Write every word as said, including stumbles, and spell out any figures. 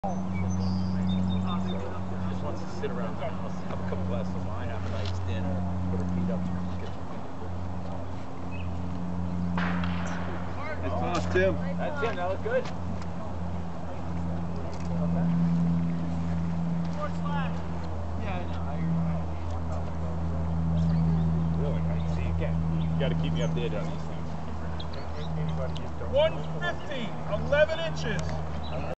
Just wants to sit around the house, have a couple glasses of wine, have a nice dinner, put her feet up. Nice toss, Tim. That's Tim, that was good. Really, I see again. You got to keep me updated on these things. one fifty, eleven inches.